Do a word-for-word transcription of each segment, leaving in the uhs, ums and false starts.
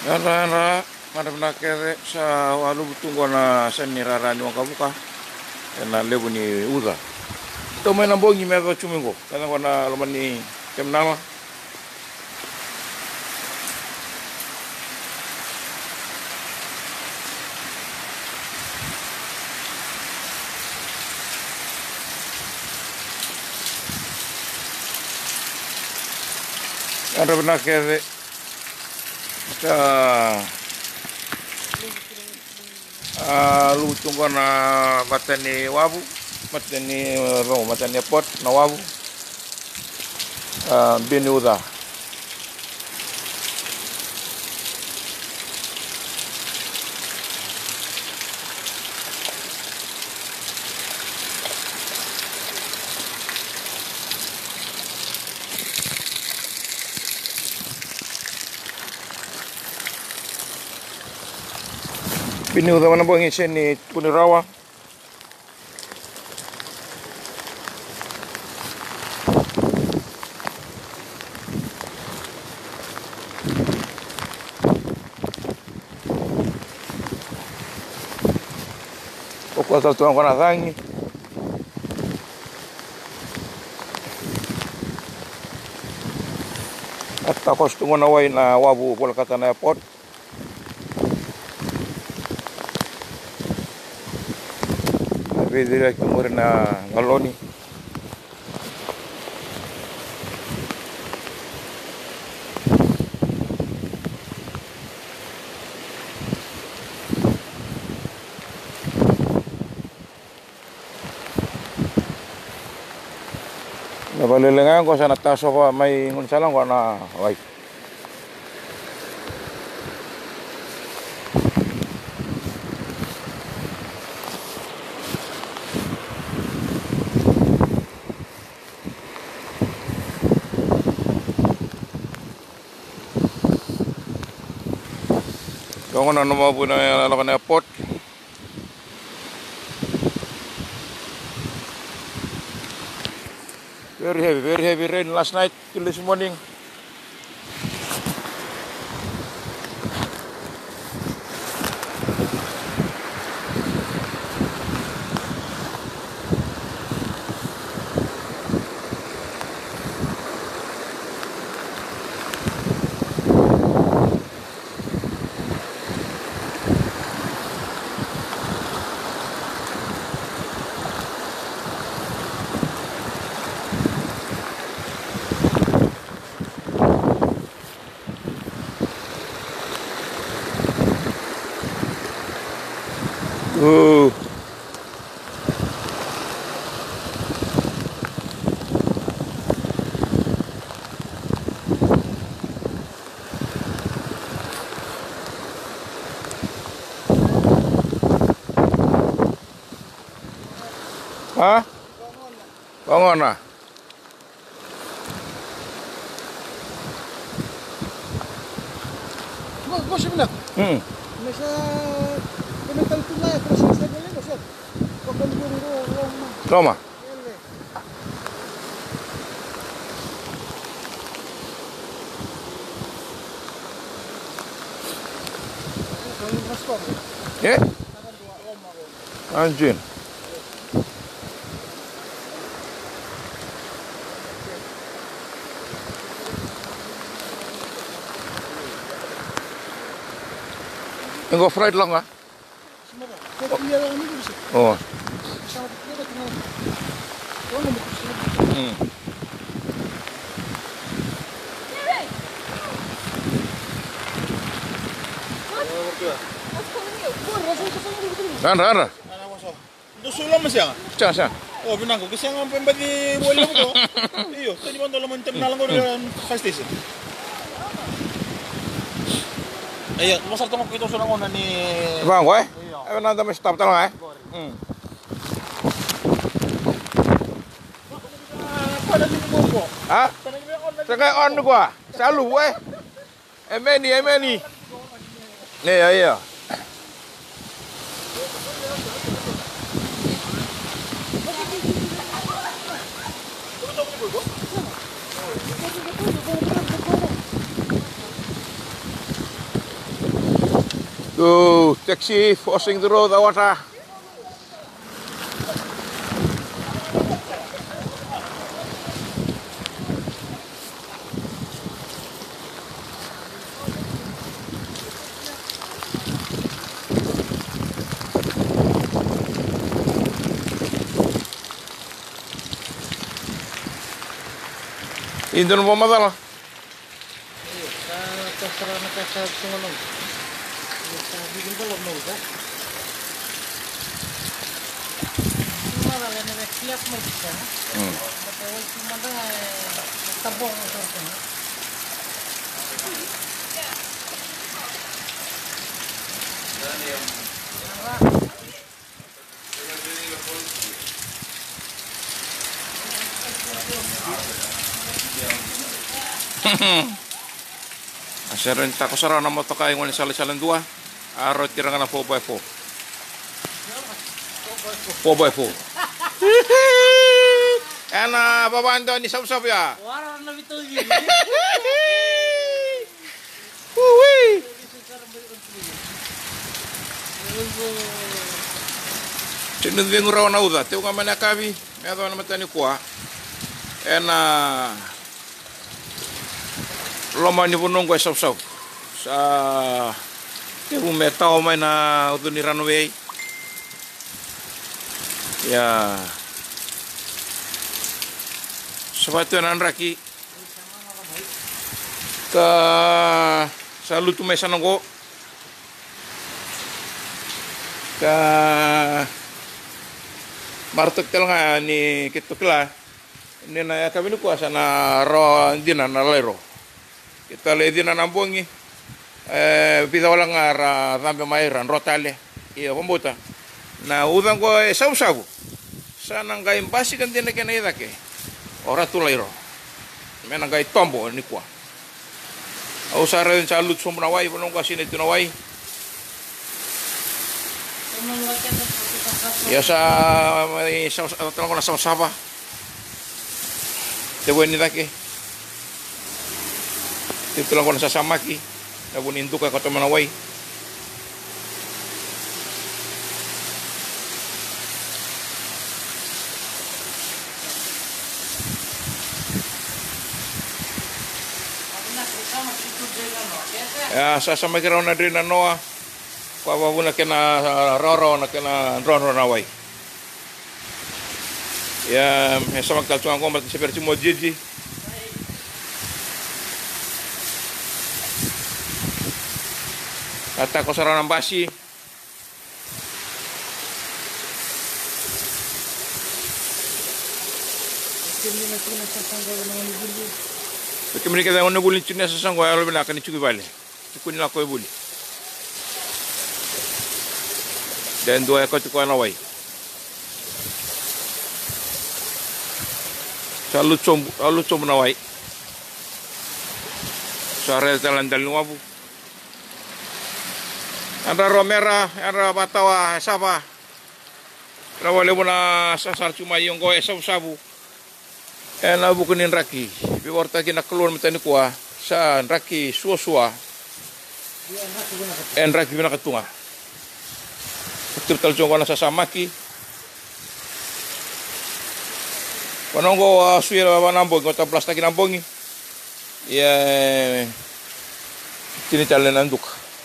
Nara mana na kere sa walu tunggu na seni rara nyong kabuka na lebu ni uza. Ito may nambongi may ka chumingo kana wana laman ni temnama. Nara na kere sa uh, lutung ko na mata ni wabu, mata ni ro, mata ni pot na wabu, uh, binuda. Binuda mana bang isi ni punirawa. Pokok asal tuang kena tangi. At kos tungo na way na wabu pola kata na pot. Vedere kumur na galoni. Nabalilingan ko sa nataso ko may ngunsalang ko na wai. Kung ano naman po na nalakan na pot. Very heavy, very heavy rain last night till this morning. Oh. Hah? Bangun lah. Bos sebenarnya. Hmm. Masa komentar tu lah terus saya boleh bos. Kau kan guru Roma. Roma. Ya? Anjing. Enggak fried lang ah. Oh. Hmm. Ran ran. Dusulam masya. Siya siya. Oh binang ko kasi ang pembagi bola mo ko. Iyo, tadi man dalam mentem nalang ko rin fire station. Ayo, masal tunggu kita sudah ngona ni. Bang, gue? Ayo nanti mesti stop tolong ya. Hmm. Hah? Saya on gua. Selalu gue. Emeni, emeni. Nih, ya iya. Tuh, taxi crossing the road, awas ah. Ini não vou mandar lá. Terserah nak kasar semua nom. Kita bikin kalau mau kan. Malah nak siap mau kita. Hmm. Betul cuma dah tabung macam Asaran tak kusara nama tokai ngoni salah-salah dua, aro tirang na four by four. Four by four. Ana baba ando ni sab-sab ya. Warna na bito ni. Hui. Tinun vengo raw na uda, teu ngamana kavi, me ado na matani kwa. Ena loma ni punong ko sab-sab. Sa ke bu metao mai na udu ni runway. Ya. Sepatu nan raki. Ka salu tu mai sanongo. Ka martuk tel nga ni kitukla. Ni na kami ni kuasa na ro dina na lero. Kita le dina na bongi. Eh pida wala nga ra dambe mai ran rotale. Ia bombuta. Na udang ko e sabu-sabu. Sana ngai basi kan dina kena idake. Ora tu lero. Mena ngai tombo ni kwa. Au sara den salut sombra wai bonong ko sine tu na wai. Ya sa mai sa tong ko na sama-sama. Te bueni dake. Te tulang ko na sasama ki. Na bunin tu ka ko na wai. Ya sasama ki rauna drina noa. Kwa wabuna kena roro na kena roro na wai. Ya sama kal tuang ko mati seperti mo jiji. Kata ko sarana basi. Kami kita orang boleh cina sesang gua kalau nak kena cuci balik. Cuci nak kau boleh. Dan dua ekor cukup nawai. Selalu com, selalu com nawai. Sore jalan jalan wabu. Ada romera, ada batawa, siapa? Rawale muna sasar cuma yung kau sabu-sabu. Ena bukunin raki. Biwarta kina keluar metani kuah. Sa raki suwa-suwa. En raki bina ketunga. Betul tal jong kana sasama ki. Panonggo suira banambong kota plastik nambongi. Ya kini talen anduk.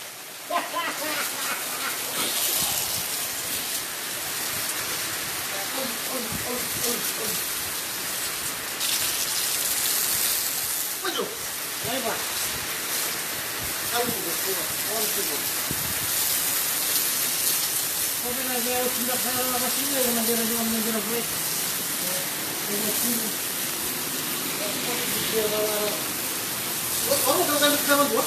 Kamu kalau kan kamu buat?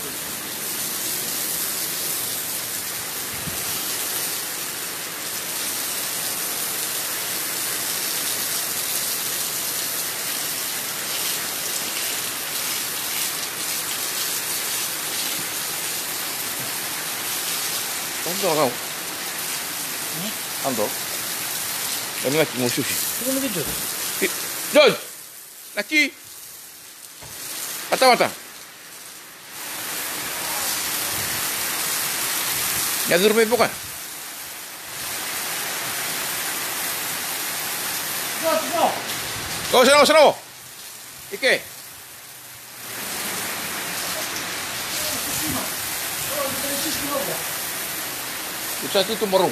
Ando kau. Ando. Ini lagi musuh. Itu lagi jod. Jod. Laki. Mata mata. Ya dormir bukan? Go, go. Oh, sana, sana. Ike. Bisa itu morong.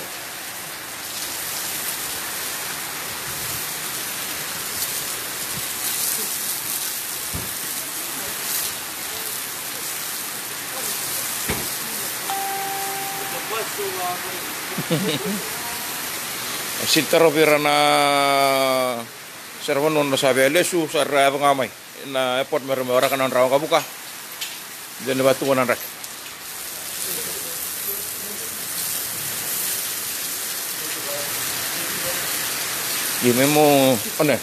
Sintaro pirana servan non sabe lesu sarra ngamai na airport mer ora kanan rawa kabuka den batu konan rak di memo one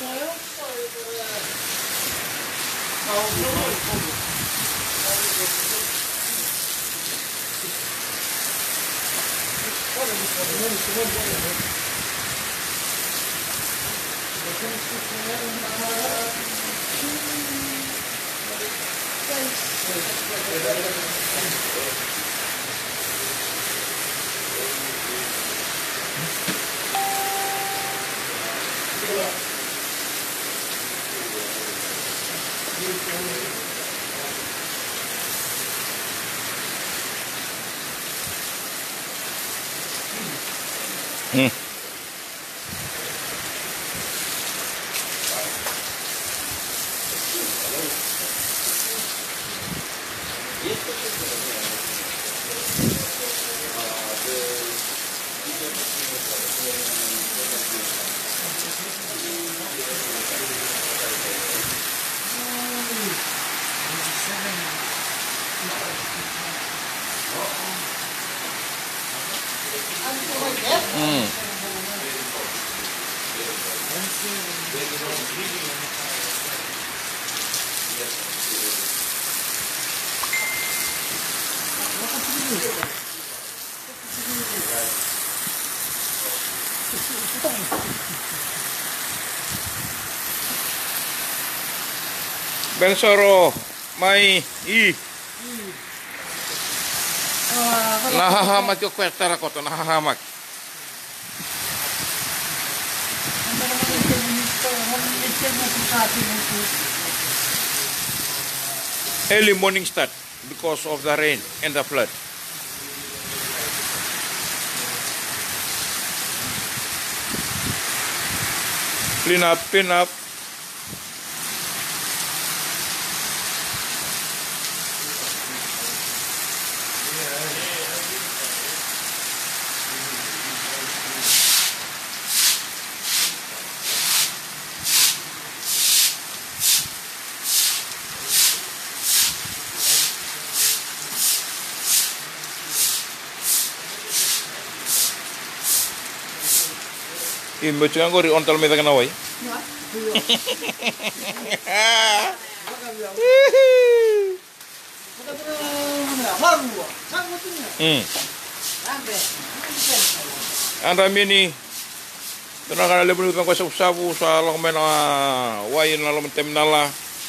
Hmm. Hmm. Bensoro mai i nahahamak yung kwetara ko to nahahamak early morning start because of the rain and the flood. Clean up, clean up. Imbo cuma gue on tal meta kenawai. Hmm. Anda mini, tenang kalau lebih utang kau sabu salah kemana wain lalu mentem nala.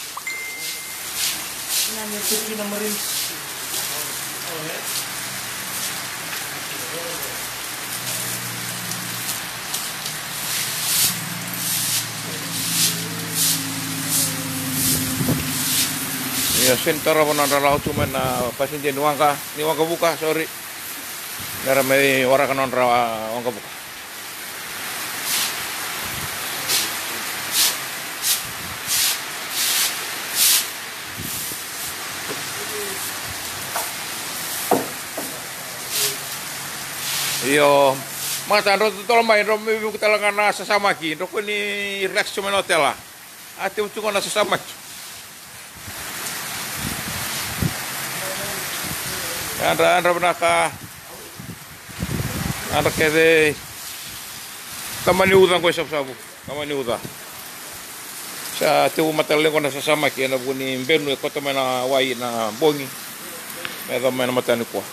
Ya sentara pun ada laut cuma na pasin di nuangka, nuangka buka sorry. Nara mai orang kanon rawa nuangka buka. Iyo, mata ando tolong main rom ibu kita langana sesama ki, roko ni relax cuma hotel lah. Ati ucu kona sesama. Anda anda pernah kah? Anda kede kamani utang ko sabu, kamani utang. Sa tiu mataleng ko na sasama ki na buni mbenu ko to mena wai na bongi. Meda mena matani ko.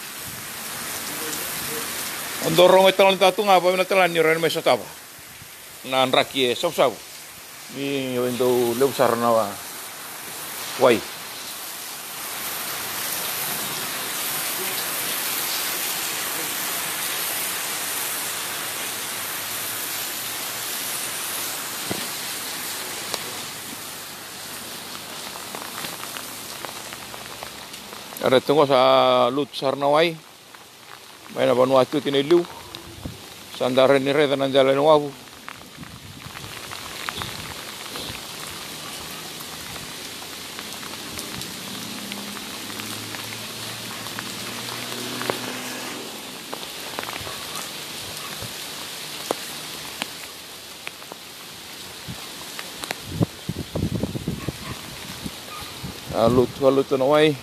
Ondorong ito lang tatu nga pa mena talan ni ren may sataba. Na anraki sabu sabu. Ni indo lebsar na wai. Ada tunggu sa lut sarnawai. Maina Vanuatu tiniliu. Sandare ni reda nan jalan wabu. Lut lut nawai.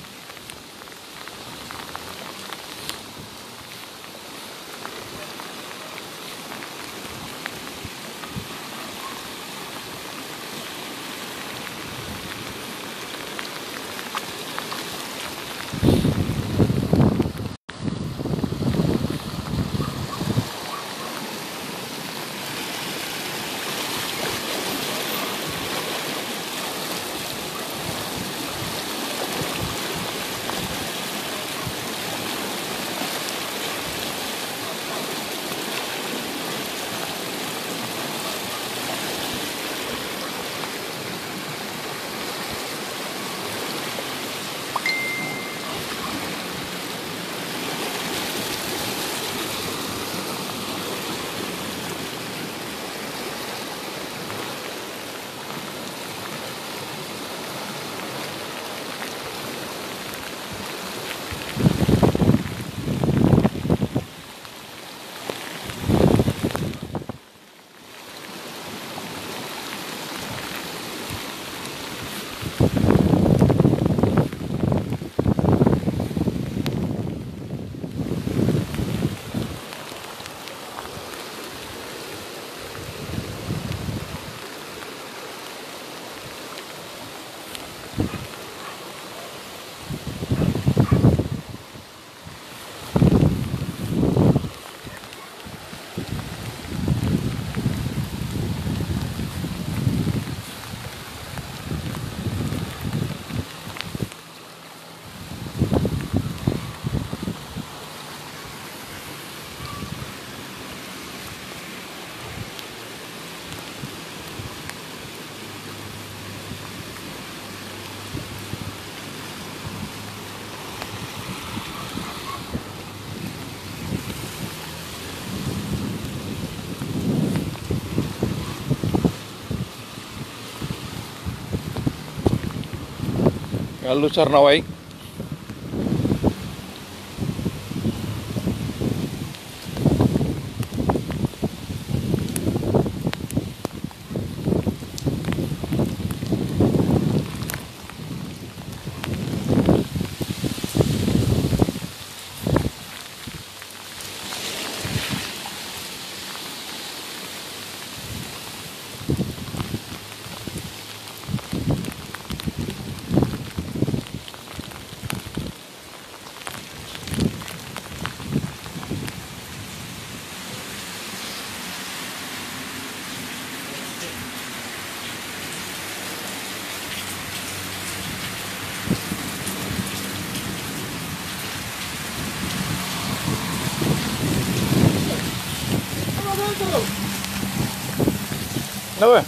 Lut sarnawai. Kenapa?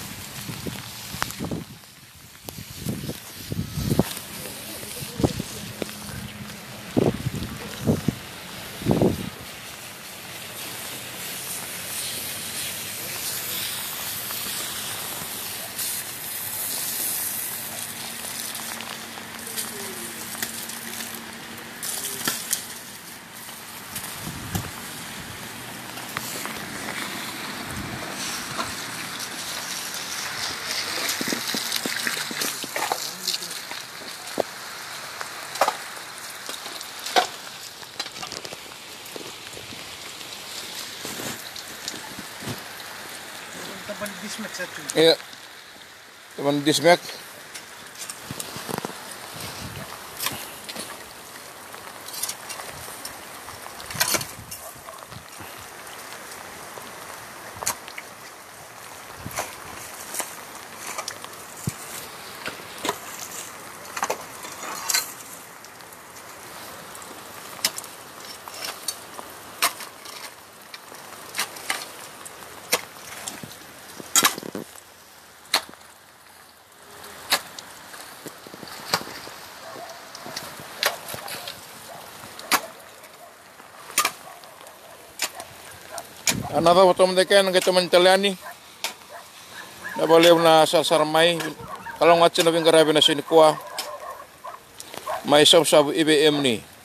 Teman dismek satu. Iya. Teman dismek. Another watom de ken ngai teman taliani. Na boleh na sasar mai kalau ngacin na bingkarabi na sinikwa. Mai sab sabu I B M ni.